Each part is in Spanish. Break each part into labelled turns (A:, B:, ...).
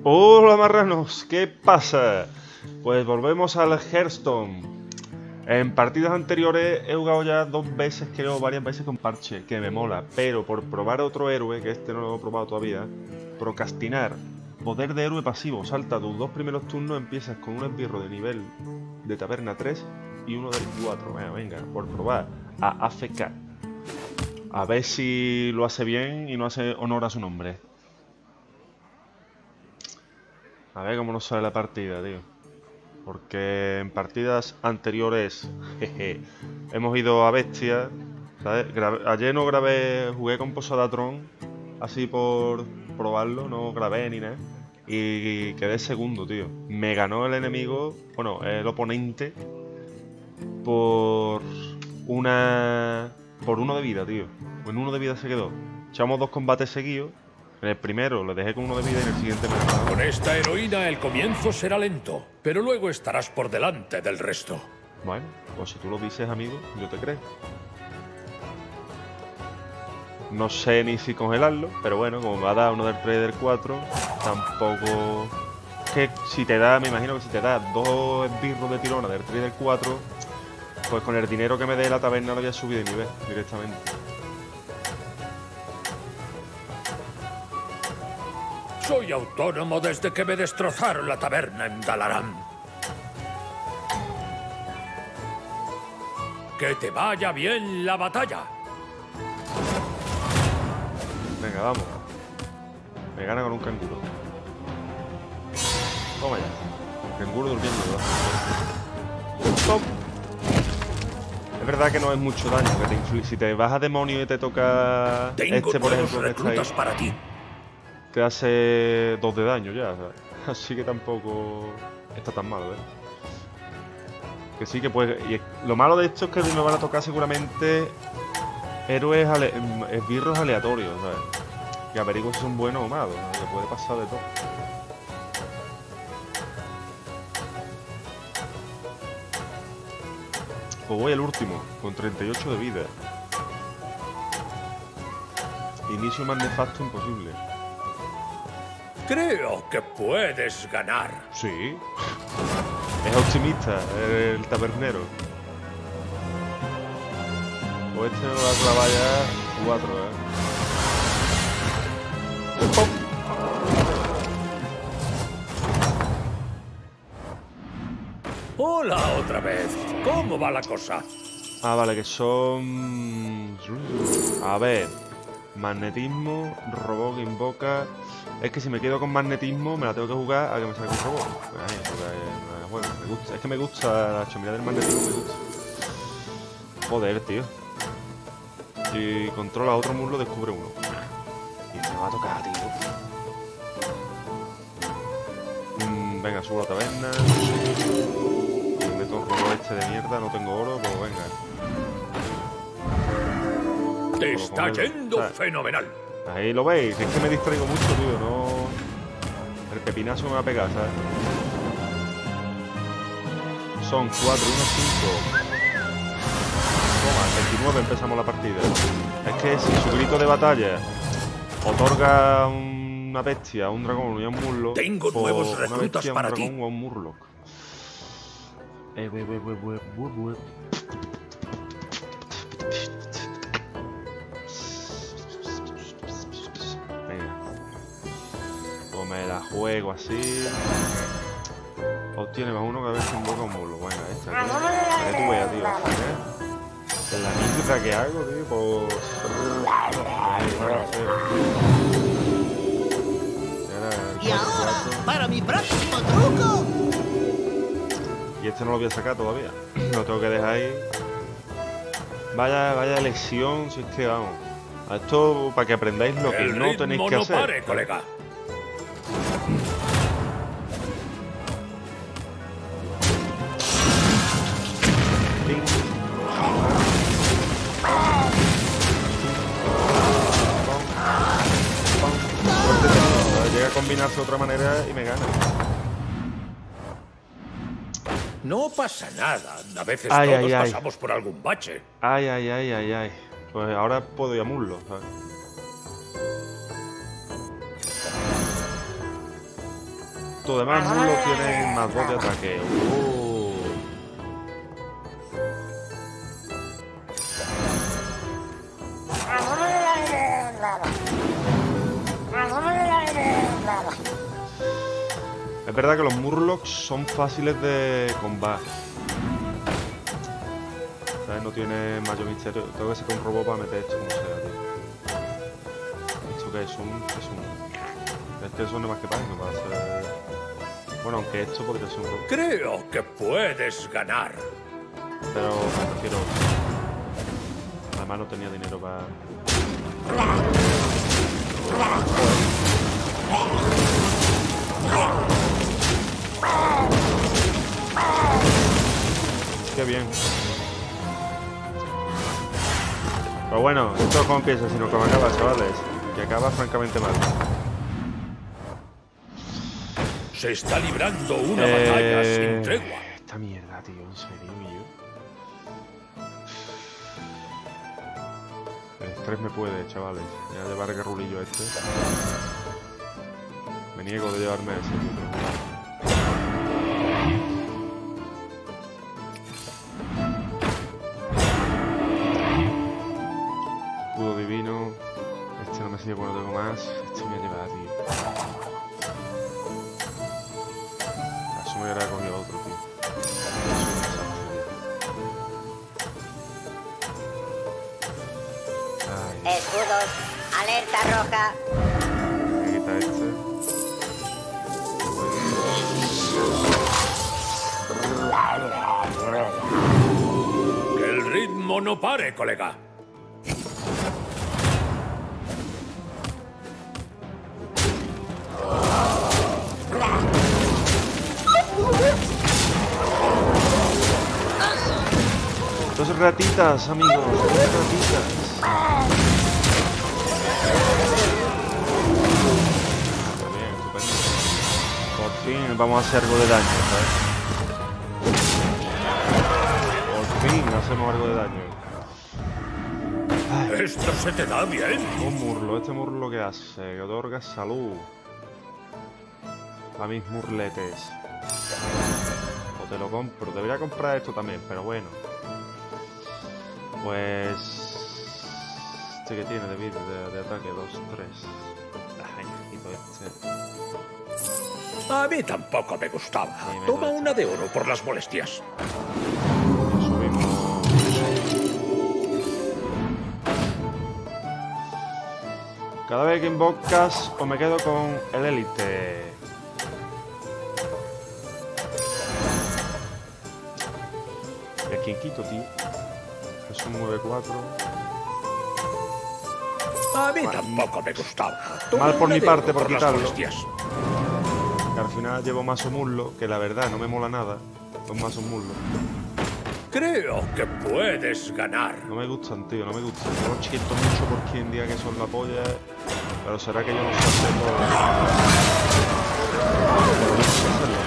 A: Hola marranos, ¿qué pasa? Pues volvemos al Hearthstone. En partidas anteriores he jugado ya dos veces, creo, varias veces con parche, que me mola. Pero por probar otro héroe, que este no lo he probado todavía, procrastinar. Poder de héroe pasivo, salta tus dos primeros turnos, empiezas con un esbirro de nivel de taberna 3 y uno del 4. Venga, por probar a AFK. A ver si lo hace bien y no hace honor a su nombre. A ver cómo nos sale la partida, tío. Porque en partidas anteriores, jeje, hemos ido a bestia, ¿sabes? Ayer no grabé, jugué con Posadatron, así por probarlo, no grabé ni nada. Y quedé segundo, tío. Me ganó el enemigo, bueno, el oponente, por por uno de vida, tío. En uno de vida se quedó. Echamos dos combates seguidos. En el primero le dejé con uno de vida y en el siguiente me ganó.
B: Con esta heroína el comienzo será lento, pero luego estarás por delante del resto.
A: Bueno, pues si tú lo dices, amigo, yo te creo. No sé ni si congelarlo, pero bueno, como me va a dar uno del 3 y del 4, tampoco... Que si te da, me imagino que si te da dos esbirros de tirona del 3 y del 4, pues con el dinero que me dé la taberna lo voy a subir de nivel directamente.
B: Soy autónomo desde que me destrozaron la taberna en Dalaran. ¡Que te vaya bien la batalla!
A: Venga, vamos. Me gana con un canguro. Toma ya. Canguro durmiendo. ¡Top! Es verdad que no es mucho daño, que te influye. Si te vas a demonio y te toca
B: Tengo
A: por ejemplo, que está ahí,
B: reclutas para ti.
A: te hace 2 de daño ya, o sea, así que tampoco está tan malo, ¿eh? Que sí que puede... Y lo malo de esto es que me van a tocar seguramente héroes, esbirros aleatorios, ¿sabes? Que averiguo si son buenos o malos, ¿no? Que puede pasar de todo. Pues voy al último, con 38 de vida. Inicio más nefasto imposible.
B: Creo que puedes ganar.
A: Sí. Es optimista el tabernero. Pues este me va a clavar ya 4, ¡Pum!
B: Hola otra vez. ¿Cómo va la cosa?
A: Ah, vale, que son... A ver... Magnetismo, robot que invoca... Es que si me quedo con magnetismo me la tengo que jugar a que me salga un robot. Pues ahí, porque, bueno, me gusta. Es que me gusta la chomilla del magnetismo, me gusta. Joder, tío. Si controla otro muslo, descubre uno. Y me va a tocar, tío. Venga, subo a la taberna. Y meto un robot este de mierda, no tengo oro, pues venga.
B: Te está yendo fenomenal.
A: Ahí lo veis, es que me distraigo mucho, tío, no... El pepinazo me va a pegar, ¿sabes? Son 4, 1, 5. Toma, 29 empezamos la partida. Es que si su grito de batalla otorga una bestia, un dragón y un murloc...
B: Tengo nuevos reclutas para ti.
A: Un dragón o un murloc. Me la juego así. Obtiene más uno que a ver si invoca un murloc. Venga, esta aquí. Para que tú veas, tío. La mierda que hago, tío, pues...
C: Y ahora, para mi próximo truco.
A: Y este no lo voy a sacar todavía. Lo tengo que dejar ahí. Vaya elección, si es que vamos. A esto para que aprendáis lo que no tenéis que hacer.
B: Pare, colega.
A: Llega a combinarse de otra manera y me gana.
B: No pasa nada. A veces todos pasamos por algún bache.
A: Ay. Pues ahora puedo ir a muslo, ¿sabes? Los demás muslos tienen más 2 de ataque. Es verdad que los Murlocs son fáciles de combatir. ¿Sabes? No tiene mayor misterio. Tengo que sacar un robot para meter esto como sea, tío. ¿Esto qué es? Es que eso no es más que para hacer... Bueno, aunque esto podría ser un robot.
B: Creo que puedes ganar.
A: Pero me refiero... Además no tenía dinero para... Qué bien. Pero bueno, esto es como empieza, sino como acaba, chavales. Que acaba francamente mal.
B: Se está librando una batalla sin tregua.
A: Esta mierda, tío, en serio, El estrés me puede, chavales. Voy a llevar el garrulillo este. Me niego de llevarme ese, tío. Escudo divino. Este no me sirve porque no tengo más. Este me voy a llevar, tío. Eso me hubiera cogido otro, tío.
D: Escudos, alerta roja.
A: Voy a quitar este.
B: Que el ritmo no pare, colega.
A: Dos ratitas, amigos. Dos ratitas. Está bien, estupendo. Por fin vamos a hacer algo de daño, ¿sabes? Por fin hacemos algo de daño. Ay,
B: Esto se te da bien.
A: un murlo. Este murlo que hace, que otorga salud a mis murletes. O te lo compro. Debería comprar esto también, pero bueno. Pues... Este que tiene de vida, de ataque, 2, 3. Ay, quito este.
B: A mí tampoco me gustaba.
A: Sí, me
B: Toma
A: gusta.
B: una de oro por las molestias.
A: Lo subimos. Cada vez que invocas, o me quedo con el élite. ¿Y a quién quito, tío? Es un 9-4.
B: A mí tampoco me gustaba. Toma
A: Mal por
B: una
A: mi
B: de
A: parte
B: oro
A: por
B: las
A: quitarlo.
B: molestias.
A: Que al final llevo mazo muslo, que la verdad no me mola nada. Son mazos muslo.
B: Creo que puedes ganar.
A: No me gustan, tío, no me gustan. Yo los chiquitos mucho por quien diga que son la polla. Pero será que yo no sé hacerlo. Pero yo no sé hacerlo,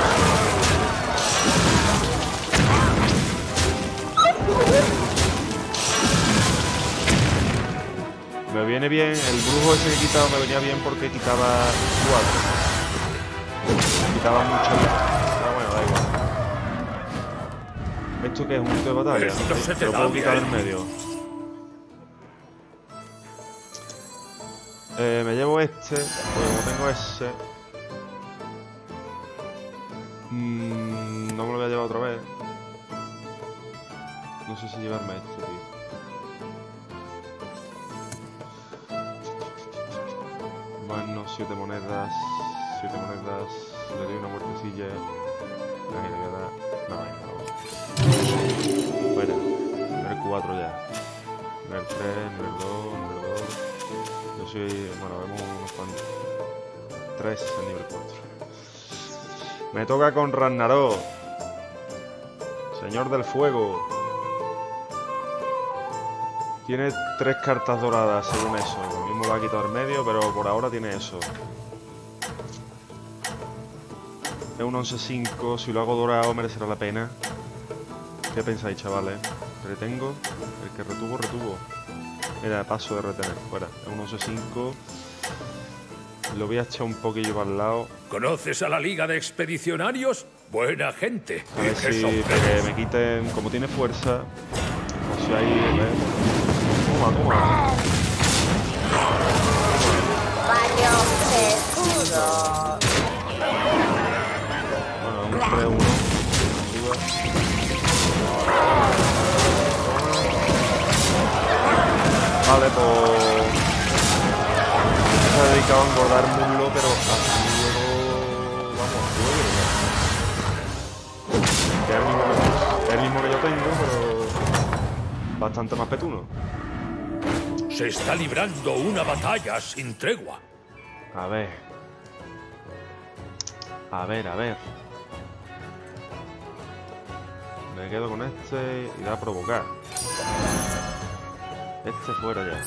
A: tío. Me viene bien, el brujo ese que he quitado me venía bien porque quitaba 4. Quitaba mucho. Pero bueno, da igual. ¿Esto qué es? ¿Un grito de batalla?
B: Esto
A: ¿No?
B: se te
A: Lo
B: da
A: puedo quitar
B: bien.
A: en medio. Me llevo este, porque como tengo ese... no me lo voy a llevar otra vez. No sé si llevarme este, tío. Bueno, 7 monedas. 7 monedas. Le doy una muertecilla. Ahí le voy a dar... No, venga, vamos. Fuera. Nivel 4 ya. Nivel 3, nivel 2, nivel 2. Yo soy... Bueno, vemos unos cuantos. 3 en nivel 4. Me toca con Ragnarok. Señor del Fuego. Tiene 3 cartas doradas, según eso. Lo mismo lo ha quitado en medio, pero por ahora tiene eso. Es un 11-5. Si lo hago dorado merecerá la pena. ¿Qué pensáis, chavales? ¿Retengo? El que retuvo, retuvo. Mira, paso de retener. Fuera. Es un 11-5. Lo voy a echar un poquillo para el lado.
B: ¿Conoces a la Liga de Expedicionarios? Buena gente.
A: A ver si para que me quiten. Como tiene fuerza. O sea, ahí. Toma.
D: Baño de escudo.
A: Bueno, un 3-1. Vale, pues. Se ha dedicado a engordar muslo, pero así luego. Vamos, que es el mismo que yo tengo, pero. Bastante más petuno.
B: Se está librando una batalla sin tregua.
A: A ver. Me quedo con este y da a provocar. Este fuera ya.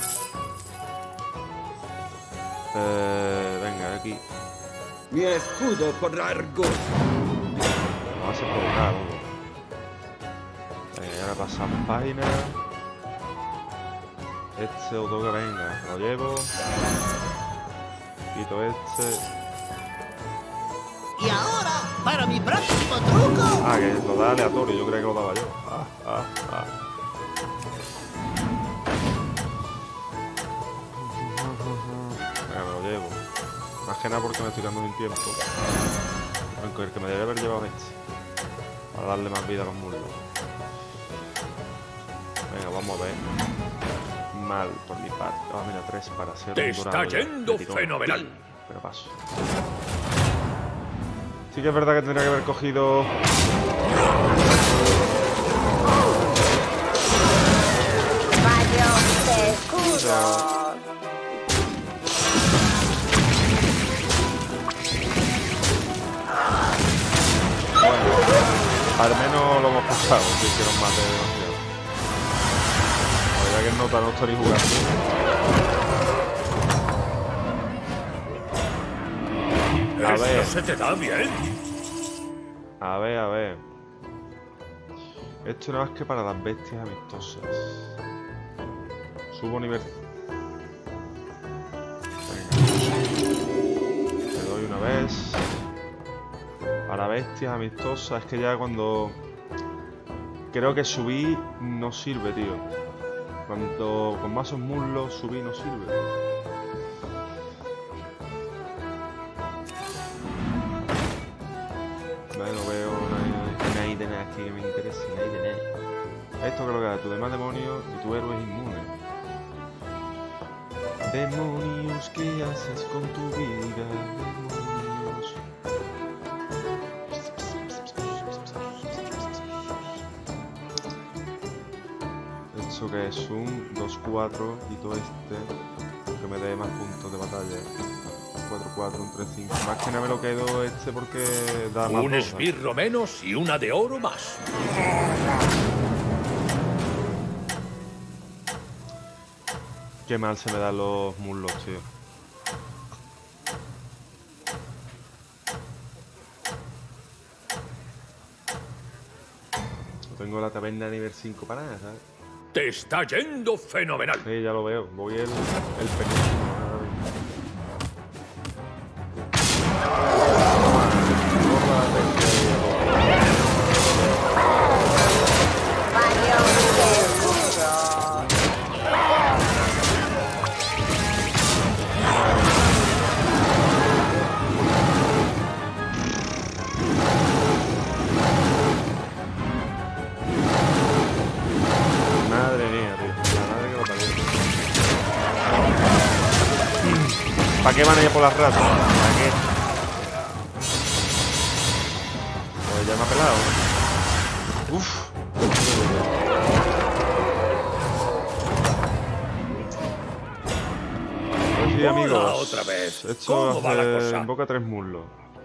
A: Venga, aquí.
E: Mi escudo por largo.
A: Vamos a provocar uno. Venga, y ahora pasamos página. Este lo toca, venga, lo llevo. Quito este.
C: Y ahora, para mi próximo truco.
A: Ah, que lo da aleatorio, yo creía que lo daba yo. Venga, me lo llevo. Más que nada porque me estoy dando un tiempo. Aunque el que me debería haber llevado es este. Para darle más vida a los muslos. Venga, vamos a ver. Mal por mi parte. Ah, mira, 3 para ser
B: Te
A: un dorado
B: está
A: ya.
B: yendo
A: Me tiró.
B: fenomenal.
A: Pero paso. Sí que es verdad que tendría que haber cogido.
D: Baño de escudo.
A: Al menos lo hemos pasado, si que nos mate demasiado. La verdad que no estoy ni jugando. A ver.
B: ¿Esto se te da bien?
A: A ver. Esto no es que para las bestias amistosas. Subo nivel. Venga. Le doy una vez. Para bestias amistosas, es que ya cuando... Creo que subir no sirve, tío. Cuando con mazos muslos subir no sirve. No veo nada aquí que me interese, nada. Esto creo que es tu demás demonio y tu héroe es inmune. Demonios, ¿qué haces con tu vida? Demonios. Eso que es un 2-4 y todo este que me dé más puntos de batalla. 4-4, un 3-5. Más que nada me lo quedo este porque da más.
B: Un
A: dos,
B: esbirro menos y una de oro más.
A: Qué mal se me dan los muslos, tío. No tengo la taberna de nivel 5 para nada, ¿sabes?
B: Te está yendo fenomenal.
A: Sí, ya lo veo. Voy el penúltimo.
D: Baño de escudo.
A: Madre mía, tío. La madre que lo parió. ¿Para qué van a ir por las ratas? ¿Para qué? Pues ya me ha pelado. Uf. Pues sí, amigos.
B: Hola, otra vez.
A: Esto
B: ¿Cómo va la cosa?
A: invoca 3 muslos.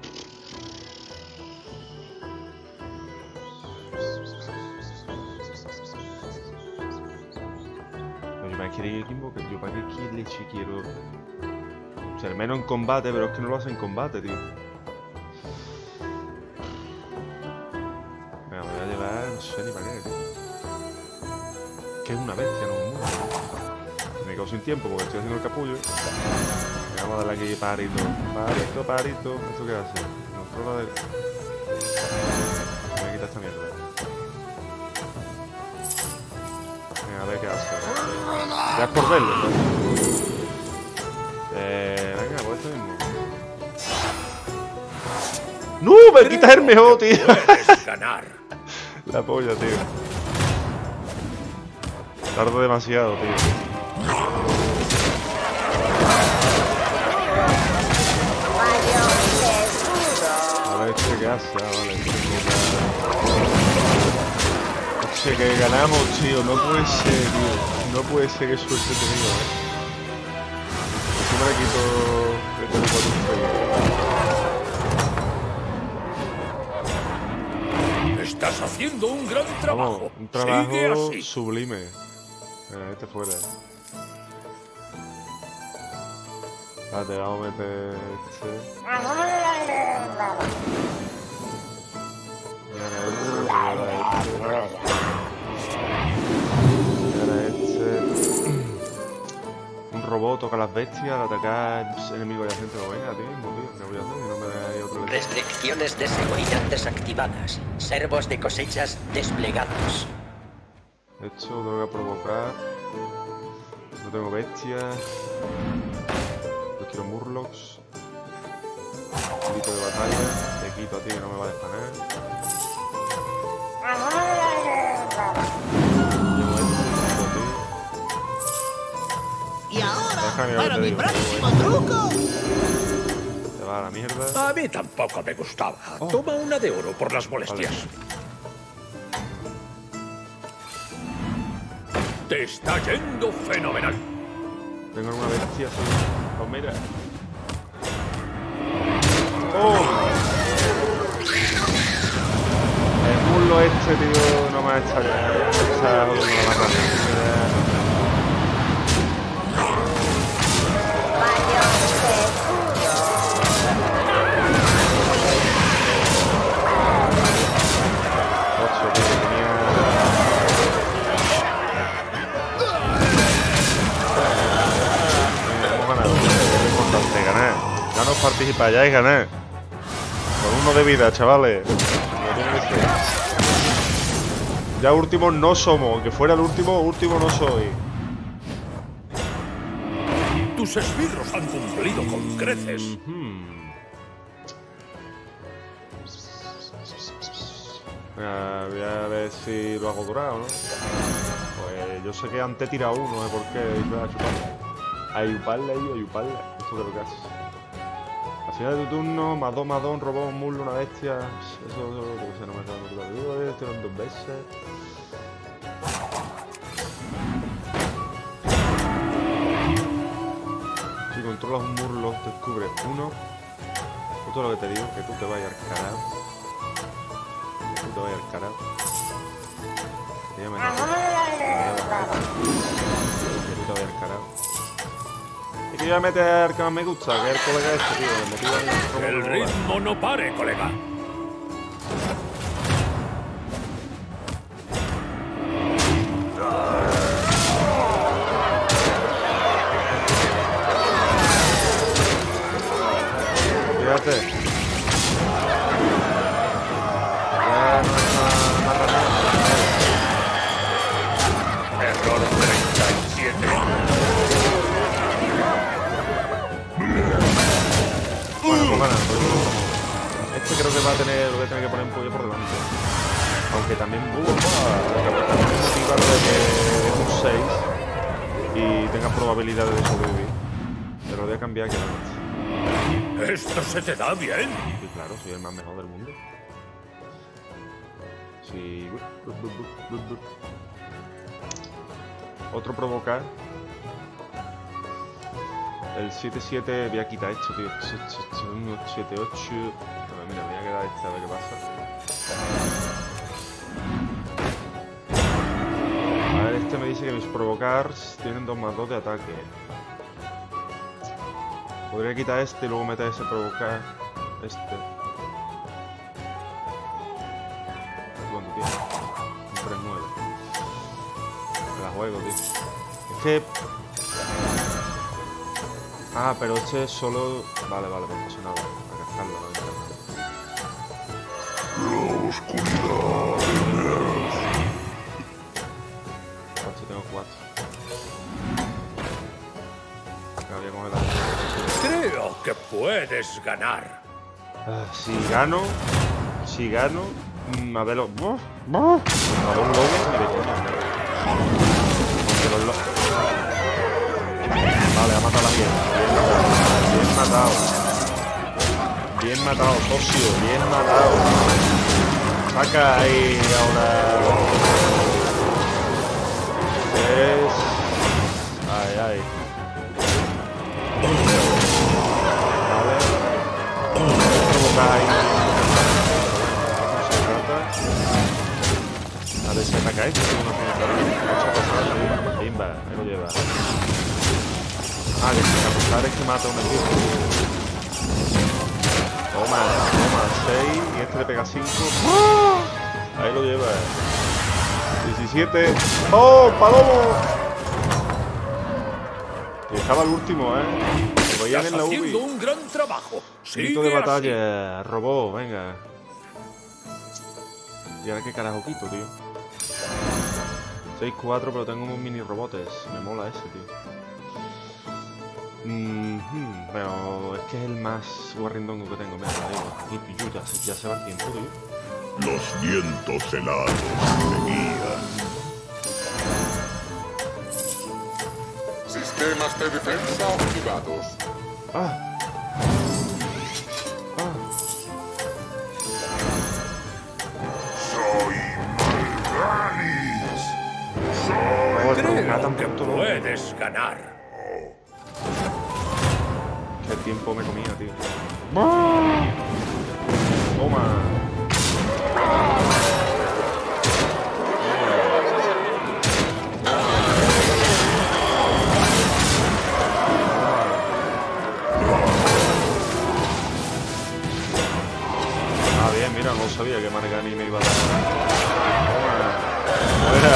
A: Yo para qué invocar, yo para qué leche quiero. O sea, al menos en combate, pero es que no lo hace en combate, tío. Venga, me voy a llevar, no sé ni para qué, tío. Que es una bestia, no un mundo. Me quedo sin tiempo porque estoy haciendo el capullo. Venga, Vamos a darle aquí parito. Parito. ¿Esto qué hace? Controla de... Voy a quitar esta mierda. Venga, a ver qué hace. Ya es por verlo, ¿no? Venga, pues esto mismo. ¡No! ¡Me quitas el mejor, tío!
B: Puedes ganar.
A: La polla, tío. Tardo demasiado, tío. A ver, ¿qué hace? Ah, vale. Hostia, que ganamos, tío. No puede ser, tío. No puede ser que suerte he tenido, Encima le quito el teléfono.
B: Estás haciendo un gran trabajo.
A: Vamos, un
B: Sigue
A: trabajo
B: así.
A: sublime. Este fuera. Espérate, vamos a meter este. Y ahora este. Un robot toca a las bestias al atacar enemigos adyacentes. Venga, tío, ¿qué voy a hacer? Y no me da ahí otro.
F: Restricciones de seguridad desactivadas. Servos de cosechas desplegados.
A: Esto tengo que provocar. No tengo bestias. No quiero murlocs. Grito de batalla. Te quito a ti que no me va a despanar. Llevo este, quito a ti.
C: Y ahora,
A: Déjame ver
C: para
A: lo que
C: mi
A: te digo,
C: próximo truco.
A: Te va a la mierda.
B: A mí tampoco me gustaba.
A: Oh.
B: Toma una de oro por las molestias. Te está yendo fenomenal.
A: Tengo alguna bestia, sí. Pues mira. ¡Oh! El muslo este, tío, no me ha echado ya. Esa no la mata. Ocho, tío, que tenía... Hemos ganado. Es importante ganar. Ya no participar, ya es ganar. Con uno de vida, chavales. Como tiene que ser. Ya últimos no somos. Que fuera el último no soy.
B: Tus esbirros han cumplido con creces.
A: Voy a ver si lo hago durar o no. Pues yo sé que antes he tirado uno, ¿eh? ¿Por qué? A chuparle. A yuparle. Esto es lo que hace. Al final de tu turno, más dos, un robot, un muslo, una bestia. Eso porque se no me queda lo que digo, tiran dos veces. Si controlas un muslo, descubres uno. Esto es lo que te digo, que tú te vayas al carajo. Que tú te vayas al carajo. Que tú te vayas al carajo. Y que yo voy a meter al que más me gusta, que es el colega este, tío. Me motiva en
B: Que el ritmo no pare, colega.
A: Fíjate. Ya no está nada.
B: Error 37.
A: Bueno, pues ganando. Este creo que va a tener, lo voy a tener que poner un pollo por delante. Aunque también también me motiva lo de que es un 6 y tenga probabilidades de sobrevivir. Pero lo voy a cambiar que no.
B: Esto se te da bien.
A: Sí, claro, soy el más mejor del mundo. Sí. Otro provocar. El 7-7 voy a quitar esto, tío. 7-8. Bueno, mira, voy a quedar este a ver qué pasa. A ver, este me dice que mis provocars tienen 2+2 de ataque. Podría quitar este y luego meter ese provocar. Este. ¿Cuánto tiene? Un 3-9. Me la juego, tío. Es que... Ah, pero este es solo... Vale, vale, pues no pasa nada. Para gastarlo, no este tengo 4. Habíamos el...
B: Creo que puedes ganar.
A: Si gano... a ver los... A ver un lobo ni de coña. Porque los lobos... Vale, ha matado a la mierda. Bien matado. Bien matado, socio. Bien matado. Saca ahí ahora. Es... Ay, ay. Vale. Provocar ahí. A ver si ataca esto. Pimba, ahí lo lleva. Ah, que sin apuntar es que mata a un equipo. Toma, 6 y este le pega 5. Ahí lo lleva. 17. ¡Oh, palomo! Y estaba el último, Se veían en la UBI.
B: Haciendo un gran trabajo.
A: Grito de batalla, robó, venga. ¿Y ahora qué carajo quito, tío? 6-4, pero tengo unos mini robotes. Me mola ese, tío. Pero es que es el más guarrindongo que tengo. Mira, digo. Ya se va el tiempo, tío.
G: Los vientos helados seguían. Sistemas de defensa activados. Soy Malganis.
B: Creo que puedes ganar.
A: Qué tiempo me comía, tío. Toma. Ah, bien, mira, no sabía que Malgani me iba a dar. Toma. Fuera.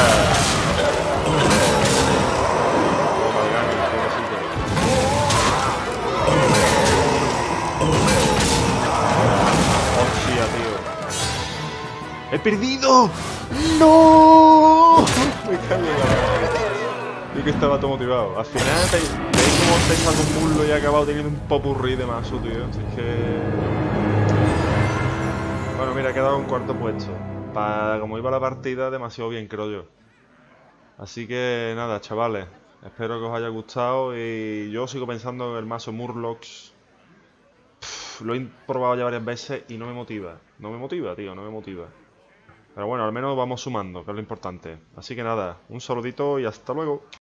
A: ¡He perdido! ¡No! Me cago en la madre. Yo que estaba todo motivado. Al final, ¿veis cómo tengo algún muslo y he acabado teniendo un popurrí de mazo, tío? Así que... Bueno, mira, he quedado en cuarto puesto. Para como iba la partida, demasiado bien, creo yo. Así que nada, chavales. Espero que os haya gustado y yo sigo pensando en el mazo Murlocs. Lo he probado ya varias veces y no me motiva. No me motiva, tío, no me motiva. Pero bueno, al menos vamos sumando, que es lo importante. Así que nada, un saludito y hasta luego.